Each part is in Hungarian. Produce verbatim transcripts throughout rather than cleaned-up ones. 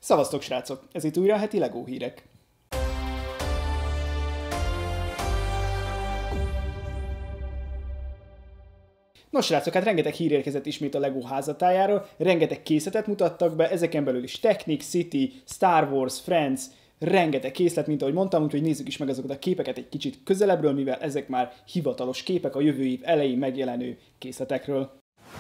Szevasztok srácok! Ez itt újra a heti LEGO hírek. Nos srácok, hát rengeteg hír érkezett ismét a LEGO házatájáról, rengeteg készletet mutattak be, ezeken belül is Technic, City, Star Wars, Friends, rengeteg készlet, mint ahogy mondtam, úgyhogy nézzük is meg azokat a képeket egy kicsit közelebbről, mivel ezek már hivatalos képek a jövő év elején megjelenő készletekről.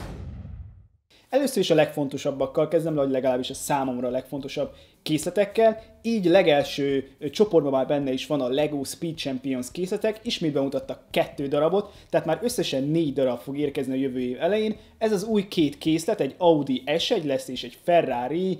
Először is a legfontosabbakkal kezdem, vagy legalábbis a számomra a legfontosabb készletekkel. Így legelső csoportban már benne is van a LEGO Speed Champions készletek, ismét bemutattak kettő darabot, tehát már összesen négy darab fog érkezni a jövő év elején. Ez az új két készlet, egy Audi es egy lesz és egy Ferrari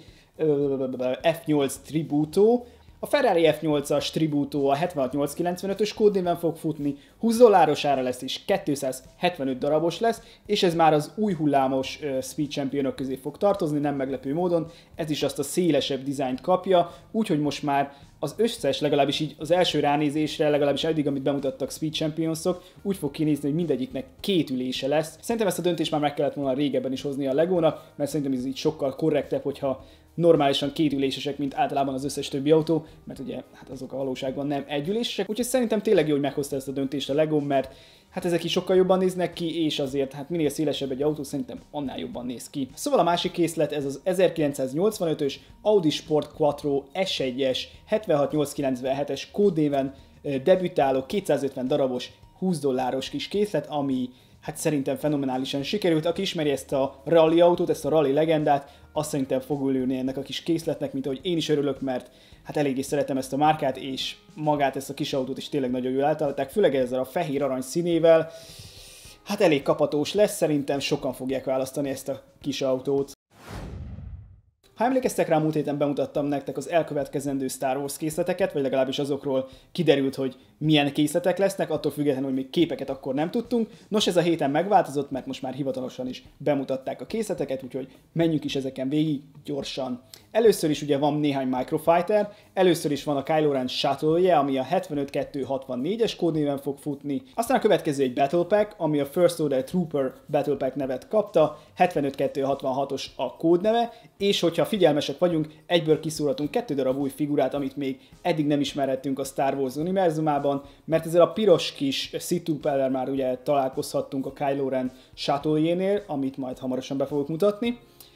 ef nyolc Tributo. A Ferrari ef nyolcas Tributo a hetvenhat nyolcszázkilencvenötös kódnéven fog futni, húsz dolláros ára lesz és kétszázhetvenöt darabos lesz, és ez már az új hullámos uh, Speed Championok közé fog tartozni, nem meglepő módon. Ez is azt a szélesebb dizájnt kapja, úgyhogy most már az összes, legalábbis így az első ránézésre, legalábbis eddig, amit bemutattak Speed Championsok, úgy fog kinézni, hogy mindegyiknek két ülése lesz. Szerintem ezt a döntést már meg kellett volna régebben is hozni a LEGO-nak, mert szerintem ez így sokkal korrektebb, hogyha normálisan kétülésesek, mint általában az összes többi autó, mert ugye hát azok a valóságban nem együlésesek, úgyhogy szerintem tényleg jó, hogy meghozta ezt a döntést a LEGO, mert hát ezek is sokkal jobban néznek ki, és azért hát minél szélesebb egy autó, szerintem annál jobban néz ki. Szóval a másik készlet, ez az ezerkilencszáznyolcvanötös Audi Sport Quattro es egyes hetvenhat nyolcszázkilencvenhetes kódnéven debütáló kétszázötven darabos húsz dolláros kis készlet, ami hát szerintem fenomenálisan sikerült. Aki ismeri ezt a rally autót, ezt a rally legendát, azt szerintem fog ülni ennek a kis készletnek, mint ahogy én is örülök, mert hát eléggé szeretem ezt a márkát, és magát ezt a kis autót is tényleg nagyon jól eltalálták, főleg ezzel a fehér-arany színével. Hát elég kapatós lesz, szerintem sokan fogják választani ezt a kis autót. Ha emlékeztek rá, múlt héten bemutattam nektek az elkövetkezendő Star Wars készleteket, vagy legalábbis azokról kiderült, hogy milyen készletek lesznek, attól függetlenül, hogy még képeket akkor nem tudtunk. Nos, ez a héten megváltozott, mert most már hivatalosan is bemutatták a készleteket, úgyhogy menjünk is ezeken végig gyorsan. Először is ugye van néhány Microfighter, először is van a Kylo Ren Shuttle-je, ami a hetvenöt kettőszázhatvannégyes kódnéven fog futni. Aztán a következő egy Battle Pack, ami a First Order Trooper Battle Pack nevet kapta, hetvenöt kettőszázhatvanhatos a kódneve, és hogyha figyelmesek vagyunk, egyből kiszúrhatunk kettő darab új figurát, amit még eddig nem ismerhettünk a Star Wars univerzumában, mert ezzel a piros kis Sith Trooper-rel már ugye találkozhattunk a Kylo Ren Shuttle-jénél, amit majd hamarosan be fogok mutatni.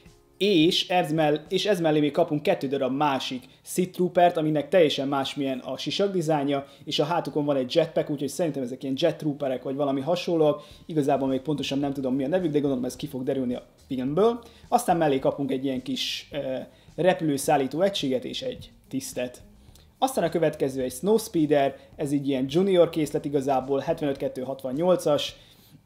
És ez, mell és ez mellé még kapunk kettő darab másik Sith Troopert, aminek teljesen másmilyen a sisak dizájnja, és a hátukon van egy jetpack, úgyhogy szerintem ezek ilyen jet trooperek vagy valami hasonlóak. Igazából még pontosan nem tudom mi a nevük, de gondolom ez ki fog derülni a filmből. Aztán mellé kapunk egy ilyen kis e, repülőszállító egységet és egy tisztet. Aztán a következő egy Snowspeeder, ez így ilyen junior készlet igazából, hetvenöt kettőszázhatvannyolcas.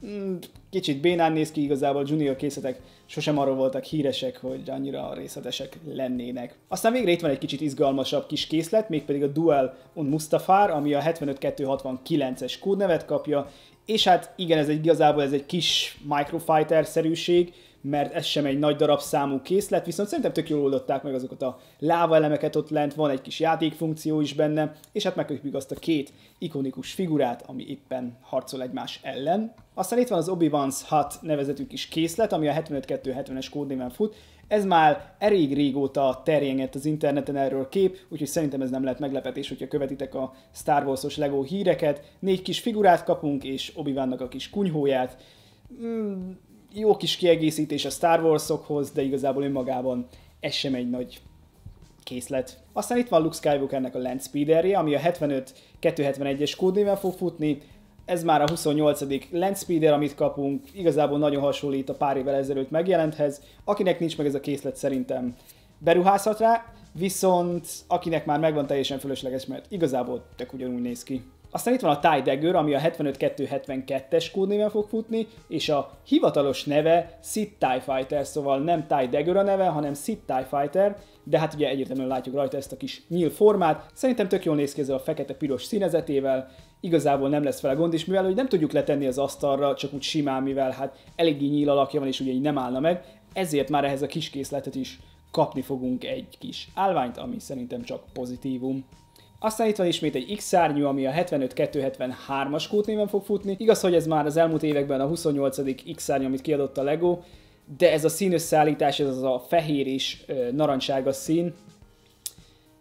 Kicsit bénán néz ki, igazából junior készletek sosem arról voltak híresek, hogy annyira részletesek lennének. Aztán végre itt van egy kicsit izgalmasabb kis készlet, mégpedig a Duel on Mustafar, ami a hetvenöt kettőszázhatvankilences kódnevet kapja, és hát igen, ez egy, igazából ez egy kis Microfighter-szerűség, mert ez sem egy nagy darab számú készlet, viszont szerintem tök jól oldották meg azokat a lávaelemeket ott lent, van egy kis játékfunkció is benne, és hát megkötjük azt a két ikonikus figurát, ami éppen harcol egymás ellen. Aztán itt van az Obi-Wan's Hut nevezetű kis készlet, ami a hetvenöt kettőszázhetvenes kódnéven fut. Ez már elég régóta terjengett az interneten erről kép, úgyhogy szerintem ez nem lehet meglepetés, hogyha követitek a Star Wars-os LEGO híreket. Négy kis figurát kapunk, és Obi-Wannak a kis kunyhóját. Mm, jó kis kiegészítés a Star Wars-okhoz, de igazából önmagában ez sem egy nagy készlet. Aztán itt van Luke Skywalkernek a Landspeederje, ami a hetvenöt kettőszázhetvenegyes kódnéven fog futni. Ez már a huszonnyolcadik Landspeeder, amit kapunk, igazából nagyon hasonlít a pár évvel ezelőtt megjelenthez. Akinek nincs meg ez a készlet, szerintem beruházhat rá, viszont akinek már megvan, teljesen fölösleges, mert igazából tök ugyanúgy néz ki. Aztán itt van a TIE Dagger, ami a hetvenöt kettőszázhetvenkettes kódnéven fog futni, és a hivatalos neve Sith TIE Fighter, szóval nem TIE Dagger a neve, hanem Sith TIE Fighter, de hát ugye egyértelműen látjuk rajta ezt a kis nyíl formát. Szerintem tök jól néz ki ezzel a fekete-piros színezetével, igazából nem lesz vele gond is, mivel hogy nem tudjuk letenni az asztalra, csak úgy simán, mivel hát eléggé nyíl alakja van, és ugye így nem állna meg, ezért már ehhez a kis készletet is kapni fogunk egy kis állványt, ami szerintem csak pozitívum. Aztán itt van ismét egy X-szárnyú, ami a hetvenöt kettőszázhetvenhármas kódnéven fog futni. Igaz, hogy ez már az elmúlt években a huszonnyolcadik X-szárny, amit kiadott a LEGO, de ez a színösszállítás, ez az a fehér és narancsárga szín,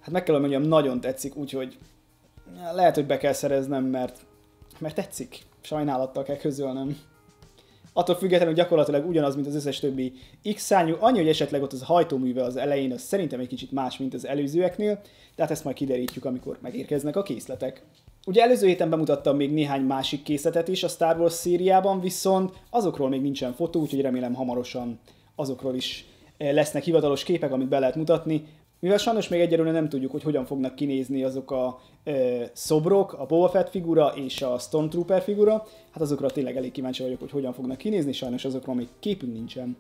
hát meg kell, hogy mondjam, nagyon tetszik, úgyhogy lehet, hogy be kell szereznem, mert, mert tetszik. Sajnálattal kell közölnem. Attól függetlenül gyakorlatilag ugyanaz, mint az összes többi X-szárnyú, annyi, hogy esetleg ott az hajtóműve az elején, az szerintem egy kicsit más, mint az előzőeknél, tehát ezt majd kiderítjük, amikor megérkeznek a készletek. Ugye előző héten bemutattam még néhány másik készletet is a Star Wars szériában, viszont azokról még nincsen fotó, úgyhogy remélem hamarosan azokról is lesznek hivatalos képek, amit be lehet mutatni. Mivel sajnos még egyelőre nem tudjuk, hogy hogyan fognak kinézni azok a ö, szobrok, a Boba Fett figura és a Stormtrooper figura, hát azokra tényleg elég kíváncsi vagyok, hogy hogyan fognak kinézni, sajnos azokról még képünk nincsen.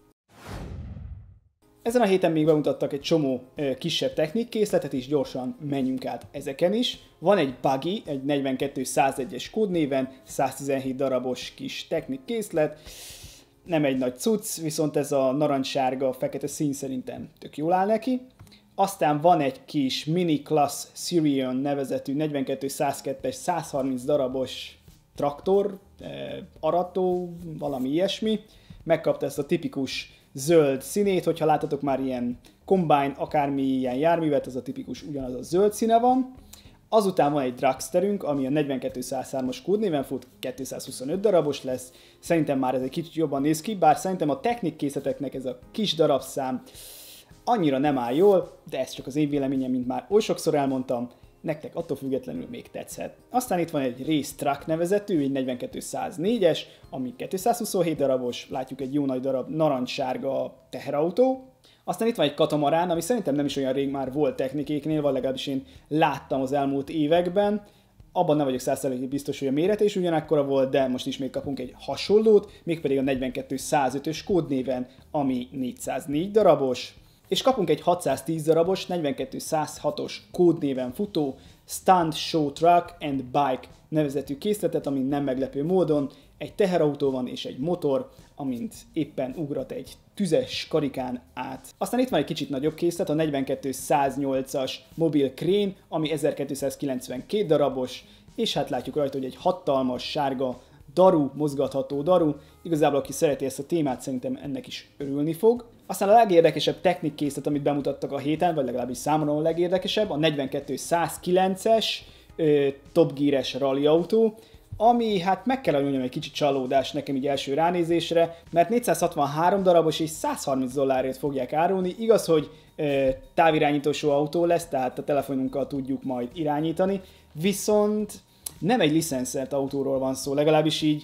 Ezen a héten még bemutattak egy csomó ö, kisebb technikkészletet, és gyorsan menjünk át ezeken is. Van egy Buggy, egy negyvenkettő százegyes kódnéven, száztizenhét darabos kis technikkészlet. Nem egy nagy cucc, viszont ez a narancssárga, fekete szín szerintem tök jól áll neki. Aztán van egy kis Mini Class Sirion nevezetű negyvenkettő százkettes százharminc darabos traktor, eh, arató, valami ilyesmi. Megkapta ezt a tipikus zöld színét, hogyha láttatok már ilyen Combine, akármi ilyen járművet, az a tipikus ugyanaz a zöld színe van. Azután van egy Dragsterünk, ami a negyvenkettő százhármas kódnéven fut, kétszázhuszonöt darabos lesz. Szerintem már ez egy kicsit jobban néz ki, bár szerintem a technikkészleteknek ez a kis darabszám annyira nem áll jól, de ez csak az én véleményem, mint már oly sokszor elmondtam, nektek attól függetlenül még tetszhet. Aztán itt van egy Race Truck nevezetű, egy negyvenkettő száznégyes, ami kétszázhuszonhét darabos, látjuk egy jó nagy darab narancssárga teherautó. Aztán itt van egy katamarán, ami szerintem nem is olyan rég már volt technikéknél, vagy legalábbis én láttam az elmúlt években. Abban nem vagyok száz százalékig biztos, hogy a mérete is ugyanakkora volt, de most ismét kapunk egy hasonlót, mégpedig a negyvenkettő százötös kódnéven, ami négyszáznégy darabos. És kapunk egy hatszáztíz darabos, negyvenkettő százhatos kódnéven futó Stunt Show Truck and Bike nevezetű készletet, ami nem meglepő módon egy teherautó van és egy motor, amint éppen ugrat egy tüzes karikán át. Aztán itt van egy kicsit nagyobb készlet, a negyvenkettő száznyolcas Mobile Crane, ami ezerkétszázkilencvenkét darabos, és hát látjuk rajta, hogy egy hatalmas sárga daru, mozgatható daru. Igazából aki szereti ezt a témát, szerintem ennek is örülni fog. Aztán a legérdekesebb technikkészlet, amit bemutattak a héten, vagy legalábbis számomra a legérdekesebb, a negyvenkettő százkilences ö, Top Gear-es rally autó, ami hát meg kell, hogy mondjam, egy kicsit csalódás nekem így első ránézésre, mert négyszázhatvanhárom darabos és százharminc dollárért fogják árulni. Igaz, hogy ö, távirányítós autó lesz, tehát a telefonunkkal tudjuk majd irányítani, viszont nem egy licenszert autóról van szó, legalábbis így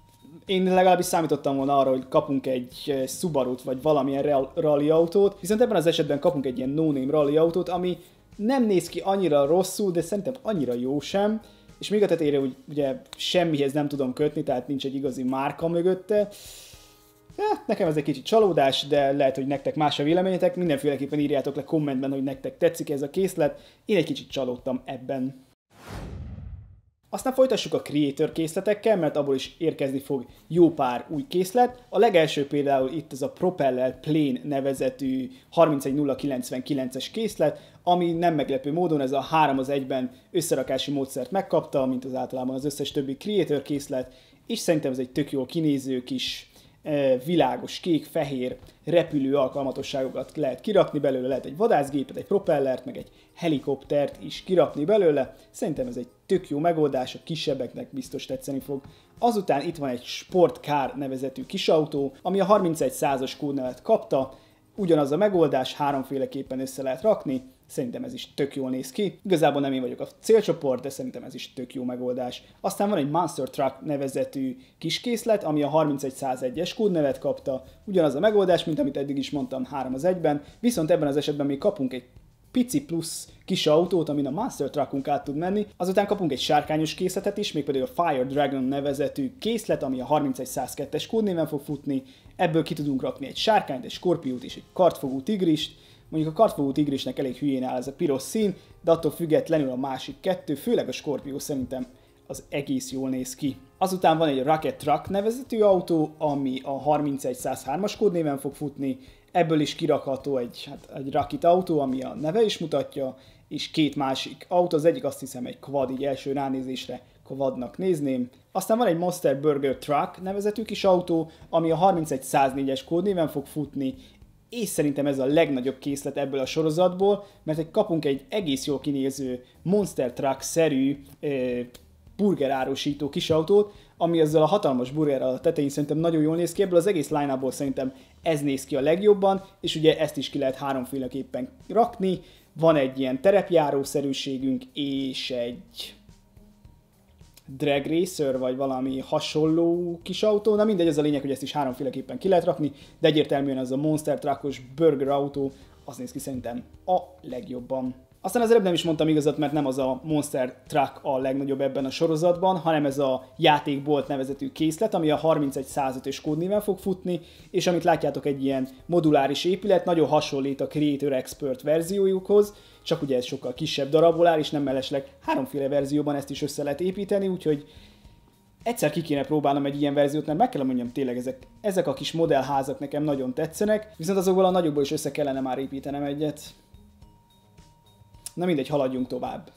én legalábbis számítottam volna arra, hogy kapunk egy Subaru-t vagy valamilyen rally autót, viszont ebben az esetben kapunk egy ilyen no-name rally autót, ami nem néz ki annyira rosszul, de szerintem annyira jó sem, és még a tetejére úgy, ugye semmihez nem tudom kötni, tehát nincs egy igazi márka mögötte. Eh, nekem ez egy kicsit csalódás, de lehet, hogy nektek más a véleményetek, mindenféleképpen írjátok le kommentben, hogy nektek tetszik ez a készlet, én egy kicsit csalódtam ebben. Aztán folytassuk a Creator készletekkel, mert abból is érkezni fog jó pár új készlet. A legelső például itt ez a Propeller Plane nevezetű harmincegy nulla kilencvenkilences készlet, ami nem meglepő módon ez a három az egyben összerakási módszert megkapta, mint az általában az összes többi Creator készlet, és szerintem ez egy tök jól kinéző kis világos, kék, fehér repülő alkalmatosságokat lehet kirakni belőle, lehet egy vadászgépet, egy propellert, meg egy helikoptert is kirakni belőle. Szerintem ez egy tök jó megoldás, a kisebbeknek biztos tetszeni fog. Azután itt van egy Sportcar nevezetű kisautó, ami a harmincegy százas kódnevet kapta. Ugyanaz a megoldás, háromféleképpen össze lehet rakni. Szerintem ez is tök jól néz ki. Igazából nem én vagyok a célcsoport, de szerintem ez is tök jó megoldás. Aztán van egy Monster Truck nevezetű kiskészlet, ami a harmincegy százegyes kódnevet kapta. Ugyanaz a megoldás, mint amit eddig is mondtam, három az egyben, viszont ebben az esetben még kapunk egy pici plusz kis autót, amin a Monster Truckunk át tud menni. Azután kapunk egy sárkányos készletet is, mégpedig a Fire Dragon nevezetű készlet, ami a harmincegy százkettes kódnéven fog futni. Ebből ki tudunk rakni egy sárkányt, egy skorpiót és egy kartfogú tigrist. Mondjuk a kartfogú tigrisnek elég hülyén áll ez a piros szín, de attól függetlenül a másik kettő, főleg a skorpió szerintem az egész jól néz ki. Azután van egy Rocket Truck nevezetű autó, ami a harmincegy százhármas kódnéven fog futni. Ebből is kirakható egy, hát egy Rocket autó, ami a neve is mutatja, és két másik autó, az egyik azt hiszem egy quad, így első ránézésre quadnak nézném. Aztán van egy Monster Burger Truck nevezetű kis autó, ami a harmincegy száznégyes kódnéven fog futni. és szerintem ez a legnagyobb készlet ebből a sorozatból, mert egy kapunk egy egész jól kinéző Monster Truck-szerű eh, burgerárusító kis autót, ami ezzel a hatalmas burger a tetején szerintem nagyon jól néz ki. Ebből az egész line-upból szerintem ez néz ki a legjobban, és ugye ezt is ki lehet háromféleképpen rakni. Van egy ilyen terepjárószerűségünk, és egy drag racer, vagy valami hasonló kis autó. Na mindegy, ez a lényeg, hogy ezt is háromféleképpen ki lehet rakni, de egyértelműen az a Monster Truckos burger autó, az néz ki szerintem a legjobban. Aztán az előbb nem is mondtam igazat, mert nem az a Monster Truck a legnagyobb ebben a sorozatban, hanem ez a játékbolt nevezetű készlet, ami a harmincegy százötös kódnéven fog futni, és amit látjátok, egy ilyen moduláris épület, nagyon hasonlít a Creator Expert verziójukhoz, csak ugye ez sokkal kisebb darabból áll, és nem mellesleg háromféle verzióban ezt is össze lehet építeni, úgyhogy egyszer ki kéne próbálnom egy ilyen verziót, mert meg kell mondjam, tényleg ezek, ezek a kis modellházak nekem nagyon tetszenek, viszont azokból a nagyokból is össze kellene már építenem egyet. Na mindegy, haladjunk tovább.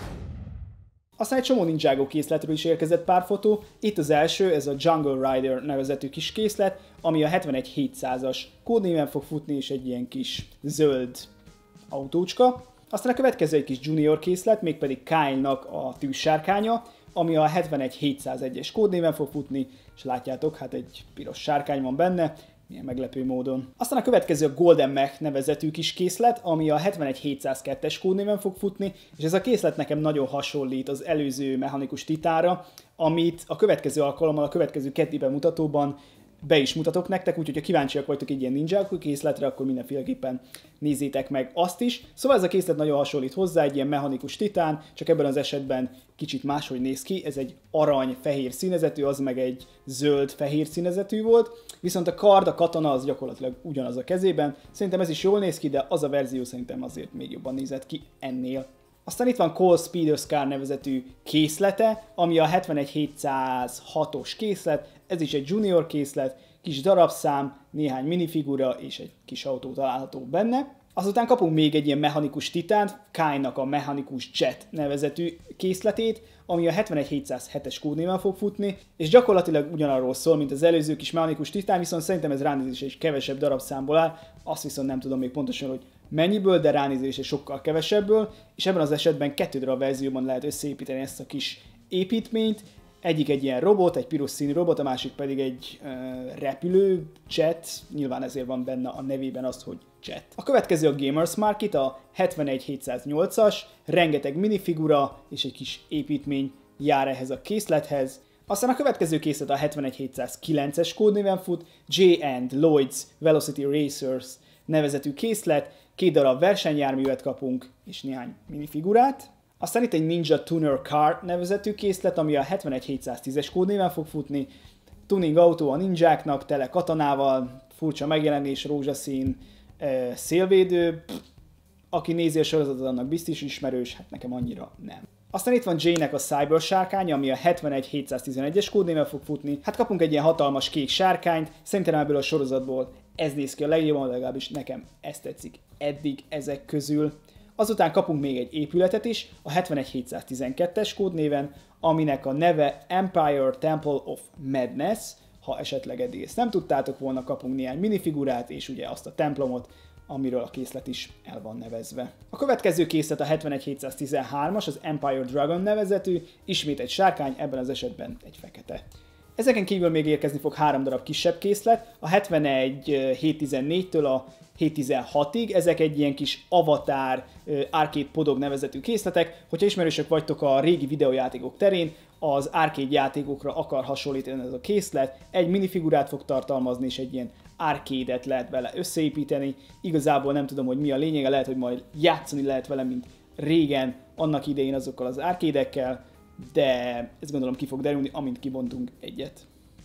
Aztán egy csomó Ninjago készletről is érkezett pár fotó. Itt az első, ez a Jungle Rider nevezetű kis készlet, ami a hetvenegy hétszázas kódnéven fog futni, és egy ilyen kis zöld autócska. Aztán a következő egy kis junior készlet, mégpedig Kyle-nak a tűzsárkánya, ami a hetvenegy hétszázegyes kódnéven fog futni, és látjátok, hát egy piros sárkány van benne, milyen meglepő módon. Aztán a következő a Golden Mech nevezetű kis készlet, ami a hetvenegy hétszázkettes kódnéven fog futni, és ez a készlet nekem nagyon hasonlít az előző mechanikus titára, amit a következő alkalommal, a következő keddi bemutatóban be is mutatok nektek, úgyhogy ha kíváncsiak vagytok egy ilyen Ninjago készletre, akkor mindenféleképpen nézzétek meg azt is. Szóval ez a készlet nagyon hasonlít hozzá, egy ilyen mechanikus titán, csak ebben az esetben kicsit máshogy néz ki, ez egy arany-fehér színezetű, az meg egy zöld-fehér színezetű volt, viszont a kard, a katana az gyakorlatilag ugyanaz a kezében. Szerintem ez is jól néz ki, de az a verzió szerintem azért még jobban nézett ki ennél. Aztán itt van Cole Speeder Scar nevezetű készlete, ami a hetvenegy hétszázhatos készlet, ez is egy junior készlet, kis darabszám, néhány minifigura és egy kis autó található benne. Azután kapunk még egy ilyen mechanikus titánt, Kyle-nak a mechanikus Jet nevezetű készletét, ami a hetvenegy hétszázhetes kódnéven fog futni, és gyakorlatilag ugyanarról szól, mint az előző kis mechanikus titán, viszont szerintem ez ránézés egy kevesebb darabszámból áll, azt viszont nem tudom még pontosan, hogy mennyiből, de ránézés egy sokkal kevesebből, és ebben az esetben kettő darab verzióban lehet összeépíteni ezt a kis építményt. Egyik egy ilyen robot, egy piros színű robot, a másik pedig egy uh, repülő jet, nyilván ezért van benne a nevében az, hogy jet. A következő a Gamers Market, a hetvenegy hétszáznyolcas, rengeteg minifigura és egy kis építmény jár ehhez a készlethez. Aztán a következő készlet a hetvenegy hétszázkilences kódnéven fut, J and Lloyd's Velocity Racers nevezetű készlet, két darab versenyjárművet kapunk és néhány minifigurát. Aztán itt egy Ninja Tuner Car nevezetű készlet, ami a hetvenegy hétszáztízes kódnéven fog futni. Tuning autó a ninjáknak, tele katonával, furcsa megjelenés, rózsaszín, e, szélvédő. Pff, aki nézi a sorozatot, annak biztos ismerős, hát nekem annyira nem. Aztán itt van Jay-nek a Cyber sárkánya, ami a hetvenegy hétszáztizenegyes kódnéven fog futni. Hát kapunk egy ilyen hatalmas kék sárkányt, szerintem ebből a sorozatból ez néz ki a legjobban, legalábbis nekem ez tetszik eddig ezek közül. Azután kapunk még egy épületet is, a hetvenegy hétszáztizenkettes kódnéven, aminek a neve Empire Temple of Madness. Ha esetleg eddig ezt nem tudtátok volna, kapunk néhány minifigurát, és ugye azt a templomot, amiről a készlet is el van nevezve. A következő készlet a hetvenegy hétszáztizenhármas, az Empire Dragon nevezetű, ismét egy sárkány, ebben az esetben egy fekete. Ezeken kívül még érkezni fog három darab kisebb készlet, a hetvenegy hétszáztizennégytől a hétszáztizenhatig, ezek egy ilyen kis avatár, arcade podog nevezetű készletek. Hogyha ismerősök vagytok a régi videójátékok terén, az arcade játékokra akar hasonlítani ez a készlet, egy minifigurát fog tartalmazni, és egy ilyen arcade-et lehet vele összeépíteni. Igazából nem tudom, hogy mi a lényege, lehet, hogy majd játszani lehet vele, mint régen, annak idején azokkal az arcade-ekkel, de ezt gondolom ki fog derülni, amint kibontunk egyet.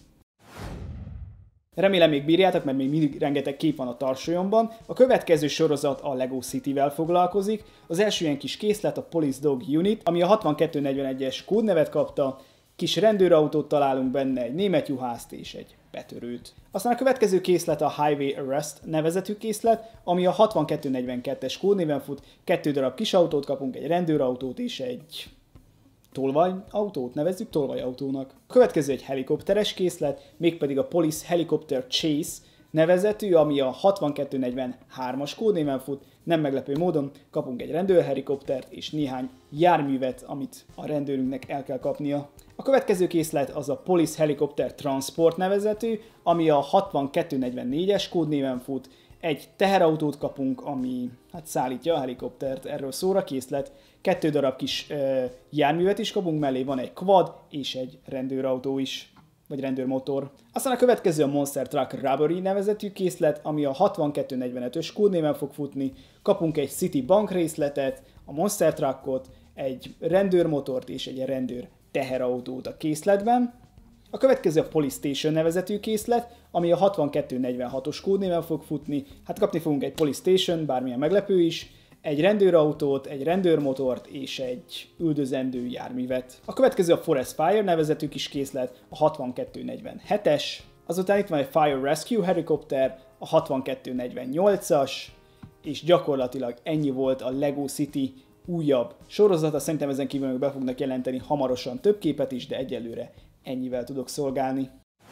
Remélem még bírjátok, mert még mindig rengeteg kép van a tarsolyomban. A következő sorozat a Lego City-vel foglalkozik. Az első ilyen kis készlet a Police Dog Unit, ami a hatvankettő negyvenegyes kódnevet kapta. Kis rendőrautót találunk benne, egy német juhászt és egy betörőt. Aztán a következő készlet a Highway Arrest nevezetű készlet, ami a hatvankettő negyvenkettes kódnéven fut. Kettő darab kis autót kapunk, egy rendőrautót és egy tolvajautót, nevezzük tolvajautónak. A következő egy helikopteres készlet, mégpedig a Police Helicopter Chase nevezetű, ami a hatvankettő negyvenhármas kódnéven fut. Nem meglepő módon kapunk egy rendőrhelikoptert és néhány járművet, amit a rendőrünknek el kell kapnia. A következő készlet az a Police Helicopter Transport nevezetű, ami a hatvankettő negyvennégyes kódnéven fut. Egy teherautót kapunk, ami hát szállítja a helikoptert, erről szóra készlet. Kettő darab kis ö, járművet is kapunk, mellé van egy quad és egy rendőrautó is, vagy rendőrmotor. Aztán a következő a Monster Truck Robbery nevezetű készlet, ami a hatvankettő negyvenötös kódnéven fog futni. Kapunk egy City Bank részletet, a Monster Truckot, egy rendőrmotort és egy rendőr teherautót a készletben. A következő a Police Station nevezetű készlet, ami a hatvankettő negyvenhatos kódnéven fog futni. Hát kapni fogunk egy Police Station, bármilyen meglepő is, egy rendőrautót, egy rendőrmotort és egy üldözendő járművet. A következő a Forest Fire nevezetű kis készlet, a hatvankettő negyvenhetes. Azután itt van egy Fire Rescue Helicopter, a hatvankettő negyvennyolcas, és gyakorlatilag ennyi volt a Lego City újabb sorozata. Szerintem ezen kívül be fognak jelenteni hamarosan több képet is, de egyelőre ennyivel tudok szolgálni.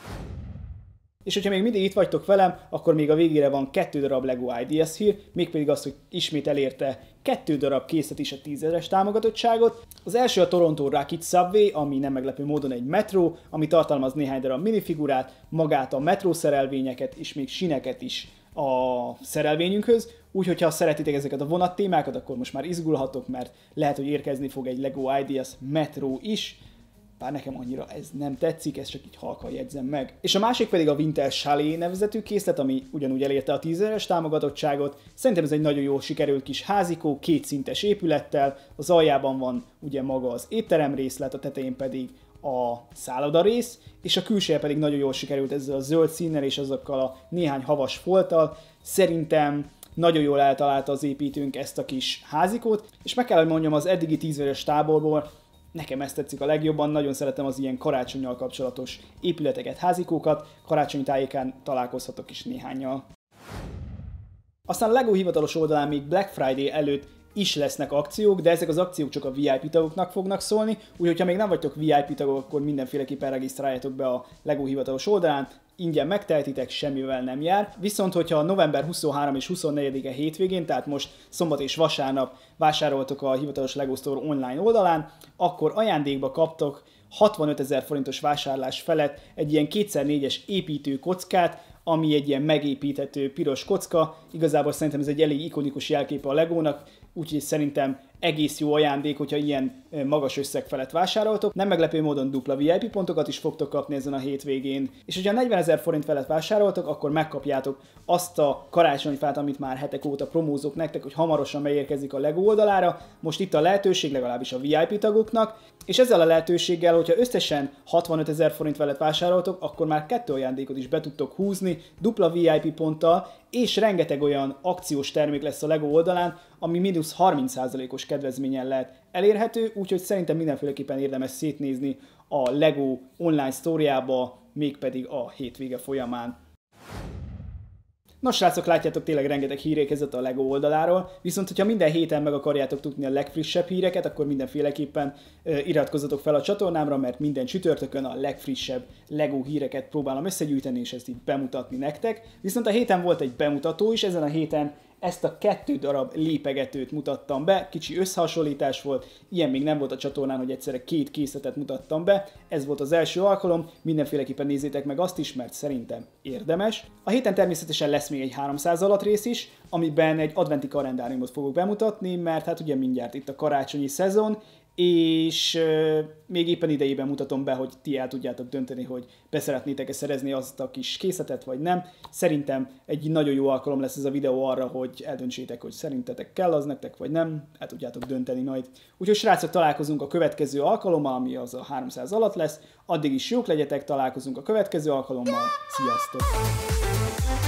És hogyha még mindig itt vagytok velem, akkor még a végére van kettő darab Lego Ideas hír, mégpedig az, hogy ismét elérte kettő darab készlet is a tízezeres támogatottságot. Az első a Toronto Rocket Subway, ami nem meglepő módon egy metró, ami tartalmaz néhány darab minifigurát, magát a metró szerelvényeket és még sineket is a szerelvényünkhöz. Úgyhogy ha szeretitek ezeket a vonat témákat, akkor most már izgulhatok, mert lehet, hogy érkezni fog egy Lego Ideas metró is. Bár nekem annyira ez nem tetszik, ezt csak így halkan jegyzem meg. És a másik pedig a Winter Chalet nevezetű készlet, ami ugyanúgy elérte a tízezeres támogatottságot. Szerintem ez egy nagyon jól sikerült kis házikó, kétszintes épülettel, az aljában van ugye maga az étterem részlet, a tetején pedig a szálloda rész, és a külseje pedig nagyon jól sikerült ezzel a zöld színnel és azokkal a néhány havas folttal. Szerintem nagyon jól eltalálta az építőnk ezt a kis házikót, és meg kell, hogy mondjam, az eddigi tízezeres táborból nekem ezt tetszik a legjobban, nagyon szeretem az ilyen karácsonnyal kapcsolatos épületeket, házikókat, karácsony tájékán találkozhatok is néhányal. Aztán a Lego hivatalos oldalán még Black Friday előtt is lesznek akciók, de ezek az akciók csak a vé i pé tagoknak fognak szólni, úgyhogy ha még nem vagytok vé i pé tagok, akkor mindenféleképpen regisztráljátok be a Lego hivatalos oldalán, ingyen megtehetitek, semmivel nem jár. Viszont, hogyha november huszonharmadika és huszonnegyedike hétvégén, tehát most szombat és vasárnap vásároltok a hivatalos Lego Store online oldalán, akkor ajándékba kaptok hatvanötezer forintos vásárlás felett egy ilyen kétszer négyes építő kockát, ami egy ilyen megépíthető piros kocka. Igazából szerintem ez egy elég ikonikus jelképe a Legónak, úgyhogy szerintem egész jó ajándék, hogyha ilyen magas összeg felett vásároltok. Nem meglepő módon dupla vé i pé pontokat is fogtok kapni ezen a hétvégén. És hogyha negyvenezer forint felett vásároltok, akkor megkapjátok azt a karácsonyfát, amit már hetek óta promózok nektek, hogy hamarosan megérkezik a Lego oldalára. Most itt a lehetőség, legalábbis a vé i pé tagoknak. És ezzel a lehetőséggel, hogyha összesen hatvanötezer forint felett vásároltok, akkor már kettő ajándékot is be tudtok húzni, dupla vé i pé ponttal, és rengeteg olyan akciós termék lesz a Lego oldalán, ami mínusz harminc százalékos kedvezményen lehet elérhető, úgyhogy szerintem mindenféleképpen érdemes szétnézni a Lego online sztóriába, mégpedig a hétvége folyamán. Nos srácok, látjátok, tényleg rengeteg hír érkezett a Lego oldaláról, viszont hogyha minden héten meg akarjátok tudni a legfrissebb híreket, akkor mindenféleképpen uh, iratkozzatok fel a csatornámra, mert minden csütörtökön a legfrissebb Lego híreket próbálom összegyűjteni, és ezt így bemutatni nektek. Viszont a héten volt egy bemutató is, ezen a héten ezt a kettő darab lépegetőt mutattam be, kicsi összehasonlítás volt, ilyen még nem volt a csatornán, hogy egyszerre két készletet mutattam be, ez volt az első alkalom, mindenféleképpen nézzétek meg azt is, mert szerintem érdemes. A héten természetesen lesz még egy háromszáz alatt rész is, amiben egy adventi kalendáriumot fogok bemutatni, mert hát ugye mindjárt itt a karácsonyi szezon, és euh, még éppen idejében mutatom be, hogy ti el tudjátok dönteni, hogy beszeretnétek-e szerezni azt a kis készletet, vagy nem. Szerintem egy nagyon jó alkalom lesz ez a videó arra, hogy eldöntsétek, hogy szerintetek kell az nektek, vagy nem. El tudjátok dönteni majd. Úgyhogy srácok, találkozunk a következő alkalommal, ami az a háromszáz alatt lesz. Addig is jók legyetek, találkozunk a következő alkalommal. Sziasztok!